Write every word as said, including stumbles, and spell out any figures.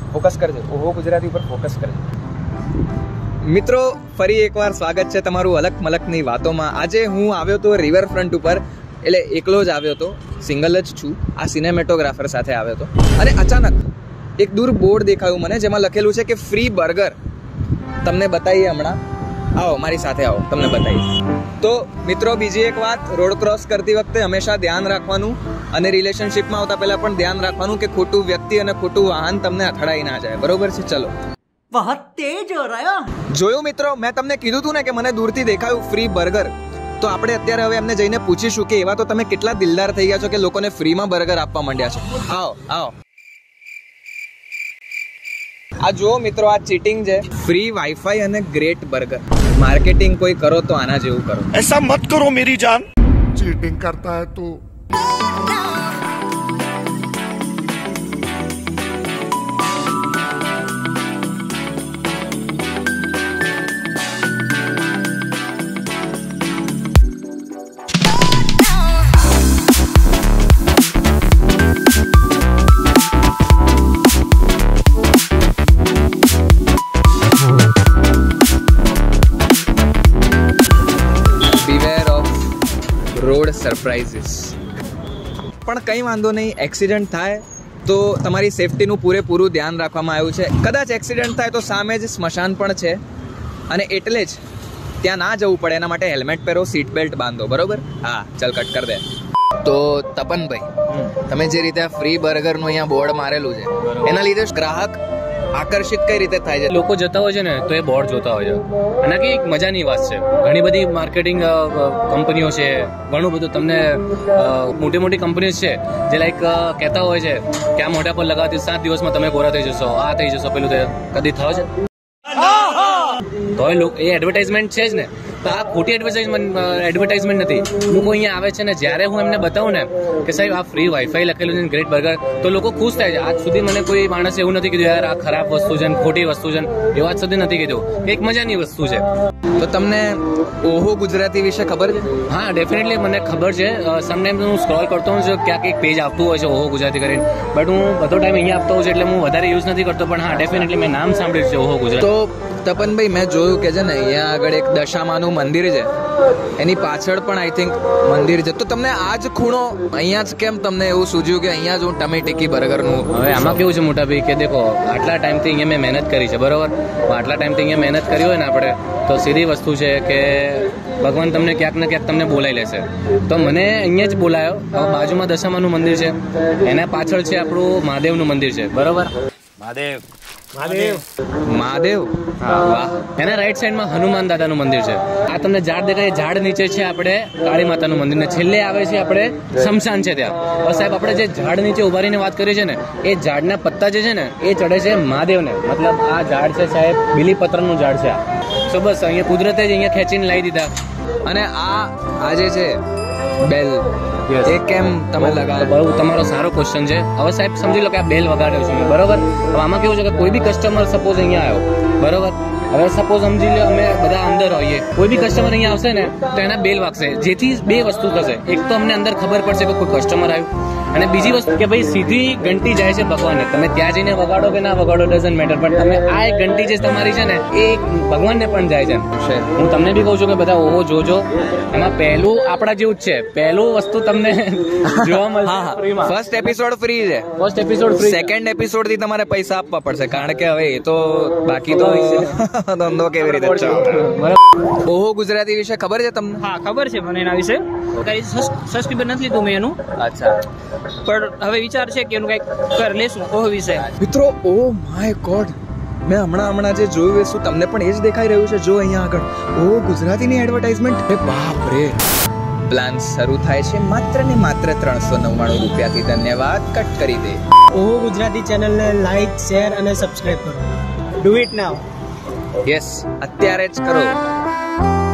Focus કરજે, ઓહો ગુજરાતી ઉપર ફોકસ કરજે. મિત્રો ફરી એકવાર સ્વાગત છે તમારું અલક મલકની વાતોમાં. આજે હું આવ્યો તો રિવરફ્રન્ટ ઉપર, એટલે એકલો જ આવ્યો તો, સિંગલ જ છું. આ સિનેમેટોગ્રાફર સાથે આવ્યો તો અને અચાનક એક દૂર બોર્ડ દેખાયું મને, જેમાં લખેલું છે કે ફ્રી બર્ગર. તમને બતાવીએ હમણાં, આવો મારી સાથે આવો, તમને બતાવીએ. તો મિત્રો બીજી એક વાત, રોડ ક્રોસ કરતી વખતે હંમેશા ધ્યાન રાખવાનું અને રિલેશનશિપમાં આવતા પહેલા પણ ધ્યાન રાખવાનું કે ખોટું વ્યક્તિ અને ખોટું વાહન તમને અથડાઈ ના જાય. બરોબર છે? ચલો. बहुत तेज हो रहा है. જોયું મિત્રો, મેં તમને કીધું હતું ને કે મને દૂરથી દેખાયું ફ્રી બર્ગર. તો આપણે અત્યારે હવે એમને જઈને પૂછીશું કે એવા તો તમે કેટલા દિલદાર થઈ ગયા છો કે લોકોને ફ્રીમાં બર્ગર આપવા માંડ્યા છો. આવો આવો. આ જુઓ મિત્રો, આ ચીટિંગ છે. ફ્રી વાઈફાઈ અને ગ્રેટ બર્ગર. માર્કેટિંગ કોઈ કરો તો આના જેવું કરો. ऐसा मत करो मेरी जान. चीटिंग करता है तू. Road surprises. પણ કંઈ વાંધો નહીં, એક્સિડન્ટ થાય તો તમારી સેફટીનું પૂરેપૂરું ધ્યાન રાખવામાં આવ્યું છે. કદાચ એક્સિડન્ટ થાય તો સામે જ સ્મશાન પણ છે, અને એટલે જ ત્યાં ના જવું પડે એના માટે હેલ્મેટ પહેરો, સીટ બેલ્ટ બાંધો. બરોબર? હા, ચાલ કટ કર દે. તો તપનભાઈ, તમે જે રીતે ફ્રી બર્ગરનું અહીંયા બોર્ડ મારેલું છે, એના લીધે ગ્રાહક આકર્ષિત કઈ રીતે થાય છે? લોકો જતા હોય છે ને તો એ બોર્ડ જોતા હોય છે, અને કે એક મજાની વાત છે. ઘણી બધી માર્કેટિંગ કંપનીઓ છે, ઘણું બધું તમને મોટી મોટી કંપનીઓ છે જે લાઈક કહેતા હોય છે કે આ મોઢા પર લગાવતી સાત દિવસમાં તમે ગોરા થઈ જશો, આ થઈ જશો, પેલું કદી થયો છે? તો એ એડવર્ટાઇઝમેન્ટ છે જ ને. તો આ ખોટી એડવર્ટાઇઝમેન્ટ એડવર્ટાઇઝમેન્ટ નથી. લોકો અહીંયા આવે છે ને, જ્યારે હું એમને બતાવું ને કે સાહેબ આ ફ્રી વાઈફાઈ લખેલું છે, ગ્રેટ બર્ગર, તો લોકો ખુશ થાય છે. આજ સુધી મને કોઈ માણસે એવું નથી કીધું યાર આ ખરાબ વસ્તુ છે, ખોટી વસ્તુ છે, એ વાત સુધી નથી કીધું. એક મજાની વસ્તુ છે. તો તમને ઓહો ગુજરાતી વિશે ખબર છે? હા, ડેફિનેટલી મને ખબર છે. સમટાઈમ્સ હું સ્ક્રોલ કરતો હોઉં છું, ક્યાંક એક પેજ આવતું હોય છે ઓહો ગુજરાતી કરીને, બટ હું બધો ટાઈમ અહીંયા આપતો હોઉં છું, એટલે હું વધારે યુઝ નથી કરતો. પણ હા, ડેફિનેટલી મેં નામ સાંભળ્યું છે ઓહો ગુજરાતી. તો તપનભાઈ, મેં જોયું કે છે ને અહીંયા આગળ એક દશામાનું મંદિર છે, એની પાછળ પણ આઈ થિંક મંદિર છે. તો તમને આ જ ખૂણો અહીંયા જ કેમ તમને એવું સૂઝ્યું કે અહીંયા જ હું ટમેટીકી બર્ગરનું? હવે આમાં કેવું છે મોટા ભાઈ કે દેખો, આટલા ટાઈમથી અહીંયા મેં મહેનત કરી છે, બરોબર? આટલા ટાઈમથી અહીંયા મહેનત કરી હોય ને આપણે, તો સીધી વસ્તુ છે કે ભગવાન તમને ક્યાંક ને ક્યાંક તમને બોલાવી લેશે. તો મને અહીંયા જ બોલાયો. હવે બાજુમાં દશામાનું મંદિર છે, એના પાછળ છે આપણું મહાદેવનું મંદિર છે, બરોબર? મહાદેવ મહાદેવ મહાદેવ હા, વાહ. એના રાઈટ સાઈડમાં હનુમાન દાદાનું મંદિર છે. આ તમને ઝાડ દેખાય, ઝાડ નીચે છે આપણે કાળી માતાનું મંદિર, ને છેલ્લે આવે છે આપણે શમશાન છે ત્યાં. બસ સાહેબ, આપણે જે ઝાડ નીચે ઉભા રહીને વાત કરીએ છીએ ને, એ ઝાડના પત્તા જે છે ને એ ચડે છે મહાદેવને. મતલબ આ ઝાડ છે સાહેબ, બીલીપત્રનું ઝાડ છે આ. તો બસ અહીંયા કુદરતે જ અહીંયા ખેંચીને લાવી દીધા. અને આ આ જે છે બેલ, એ કેમ તમે લગાવો? બહુ તમારો સારો ક્વેશ્ચન છે. હવે સાહેબ સમજી લો કે આ બેલ વગાડ્યો છું મેં, બરોબર? હવે આમાં કેવું છે કે કોઈ બી કસ્ટમર સપોઝ અહીંયા આવ્યો, બરોબર? હવે સપોઝ સમજી લો અમે બધા અંદર હોઈએ, કોઈ બી કસ્ટમર અહીંયા આવશે ને તો એના બેલ વાગશે, જેથી બે વસ્તુ થશે. એક તો અમને અંદર ખબર પડશે કે કોઈ કસ્ટમર આવ્યું, અને બીજી વસ્તુ કે ભાઈ સીધી ઘંટી જાય છે ભગવાનને. તમે ત્યાં જઈને વગાડો કે ના વગાડો ડઝન્ટ મેટર, પણ તમે આ એક ઘંટી જે તમારી છે ને એ ભગવાનને પણ જાય છે. હું તમને બી કહું છું કે બધા ઓહો જોજો. એમાં પહેલું આપણા જેવું જ છે, પહેલું વસ્તુ તમને જોવા મળશે. ફર્સ્ટ એપિસોડ ફ્રી છે, first episode free. Second episode થી તમારે પૈસા આપવા પડશે, કારણ કે હવે એ તો બાકી તો ધંધો કેવી રીતે ચાલે. ઓહો ગુજરાતી વિશે ખબર છે તમને? હા, ખબર છે મને એના વિશે. કઈ સબસ્ક્રાઇબર નથી લીધું મેં એનું. અચ્છા. પણ હવે વિચાર છે કે એનું કઈક કર લેશું ઓહો વિશે. મિત્રો, ઓ માય ગોડ, મેં હમણાં હમણાં જે જોયું એ શું તમને પણ એ જ દેખાઈ રહ્યું છે? જો અહીંયા આગળ ઓહો ગુજરાતીની એડવર્ટાઇઝમેન્ટ. એ બાપ રે. પ્લાન શરૂ થાય છે માત્ર ને માત્ર ત્રણસો નવ્વાણું રૂપિયાથી. ધન્યવાદ, કટ કરી દે. ઓહો ગુજરાતી ચેનલને લાઈક, શેર અને સબસ્ક્રાઇબ કરો. Do it now. યસ, અત્યારે જ કરો.